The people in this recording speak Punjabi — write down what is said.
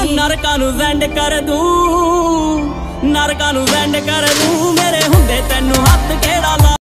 ਨਰਕਾਂ ਨੂੰ ਵੈਂਡ ਕਰ ਦੂੰ, ਨਰਕਾਂ ਨੂੰ ਵੈਂਡ ਕਰ ਦੂੰ। ਮੇਰੇ ਹੁੰਦੇ ਤੈਨੂੰ ਹੱਥ ਕਿਹੜਾ ਲਾ